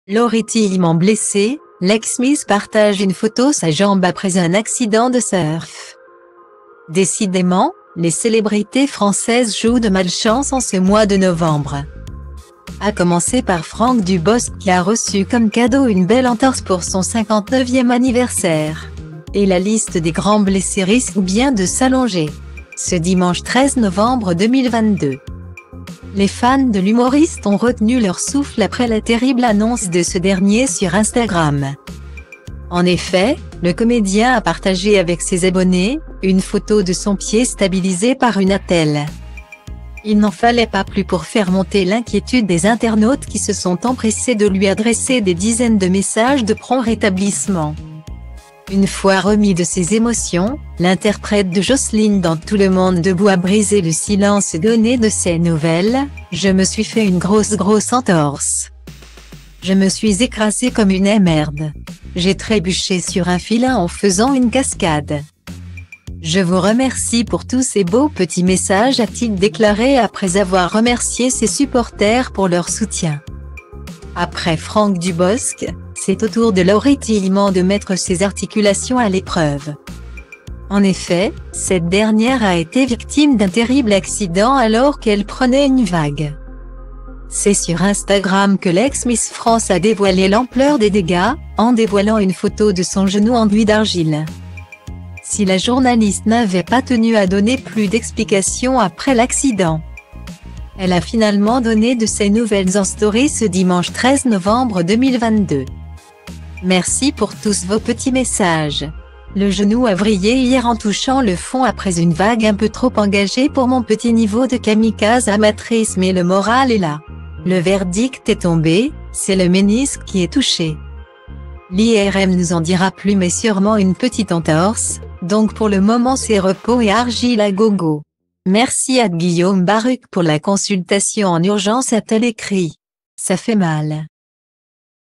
Laurie Tillman blessée, l'ex-Miss partage une photo sa jambe après un accident de surf. Décidément, les célébrités françaises jouent de malchance en ce mois de novembre. À commencer par Franck Dubosc qui a reçu comme cadeau une belle entorse pour son 59e anniversaire. Et la liste des grands blessés risque bien de s'allonger. Ce dimanche 13 novembre 2022. Les fans de l'humoriste ont retenu leur souffle après la terrible annonce de ce dernier sur Instagram. En effet, le comédien a partagé avec ses abonnés une photo de son pied stabilisé par une attelle. Il n'en fallait pas plus pour faire monter l'inquiétude des internautes qui se sont empressés de lui adresser des dizaines de messages de prompt rétablissement. Une fois remis de ses émotions, l'interprète de Jocelyne dans Tout le monde debout a brisé le silence donné de ses nouvelles. Je me suis fait une grosse entorse. Je me suis écrasé comme une merde. J'ai trébuché sur un filin en faisant une cascade. Je vous remercie pour tous ces beaux petits messages, a-t-il déclaré après avoir remercié ses supporters pour leur soutien. Après Franck Dubosc, c'est au tour de Laurie Tillman de mettre ses articulations à l'épreuve. En effet, cette dernière a été victime d'un terrible accident alors qu'elle prenait une vague. C'est sur Instagram que l'ex-Miss France a dévoilé l'ampleur des dégâts, en dévoilant une photo de son genou enduit d'argile. Si la journaliste n'avait pas tenu à donner plus d'explications après l'accident, elle a finalement donné de ses nouvelles en story ce dimanche 13 novembre 2022. Merci pour tous vos petits messages. Le genou a vrillé hier en touchant le fond après une vague un peu trop engagée pour mon petit niveau de kamikaze amatrice, mais le moral est là. Le verdict est tombé, c'est le ménisque qui est touché. L'IRM nous en dira plus, mais sûrement une petite entorse, donc pour le moment c'est repos et argile à gogo. Merci à Guillaume Baruc pour la consultation en urgence, a-t-elle écrit. Ça fait mal.